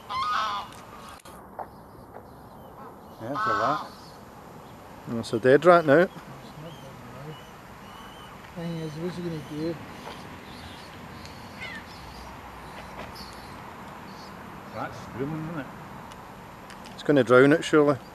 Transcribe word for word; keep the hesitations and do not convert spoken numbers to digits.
Yeah, it's a rat. It's a dead rat now. It's not dead now. Thing is, what's he going to do? Rat's screaming, isn't it? It's going to drown it surely.